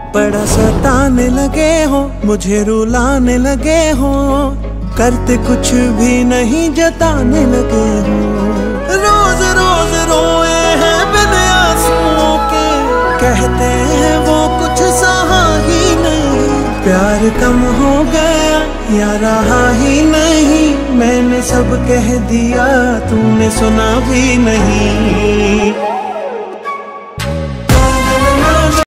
बड़ा सताने लगे हो, मुझे रुलाने लगे हो, करते कुछ भी नहीं जताने लगे हो। रोज रोज रोए हैं बिन आंसुओं के, कहते हैं वो कुछ सहा ही नहीं। प्यार कम हो गया या रहा ही नहीं, मैंने सब कह दिया तूने सुना भी नहीं।